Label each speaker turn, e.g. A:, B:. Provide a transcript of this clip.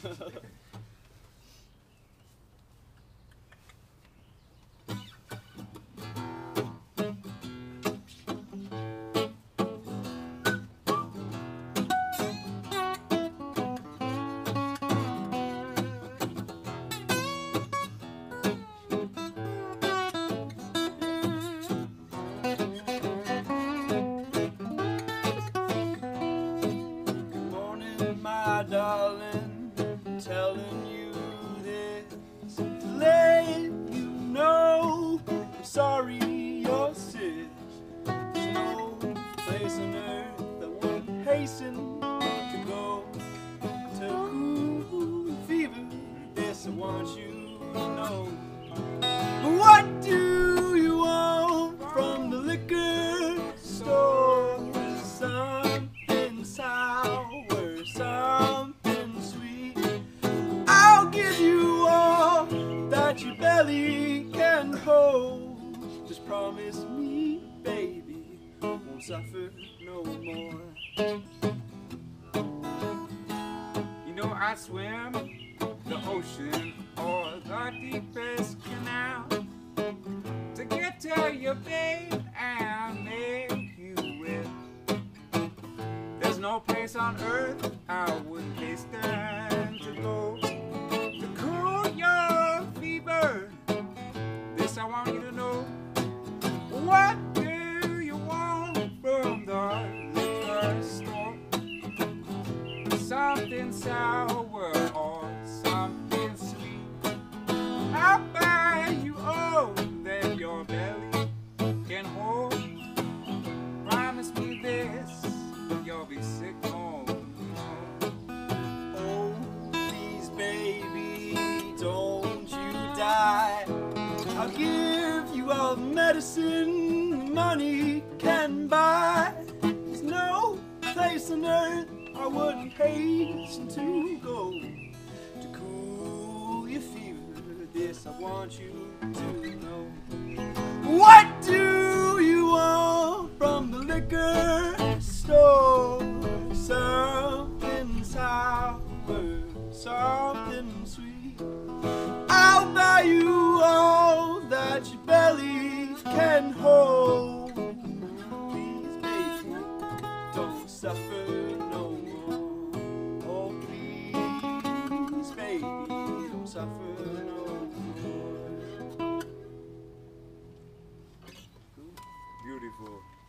A: My darling, I'm telling you this to let you know I'm sorry you're sick. There's no place on earth that would hasten to go to cool the fever. This I want you to know. But what do you want from the liquor store? Something sour, something sweet. I'll give you all that your belly can hold. Just promise me, baby, won't suffer no more.
B: You know I'd swim the ocean or the deepest canal to get to you, babe, and make you wet. There's no place on earth I wouldn't hasten to go to cool your fever. This I want you to know. What do you want from the liquor store? Something sour or something sweet. I'll buy you all that your belly can hold. Promise me this, you'll be sick no more.
A: Oh, please, baby, don't you die. I'll give you all the medicine money can buy. There's no place on earth I wouldn't hasten to go to cool your fever. This I want you to know. What do you want from the liquor store? Something sour, something sweet. I'll buy you all that your belly can hold. Please, baby, don't suffer no more. Oh, please, baby, don't suffer no more.
B: Beautiful.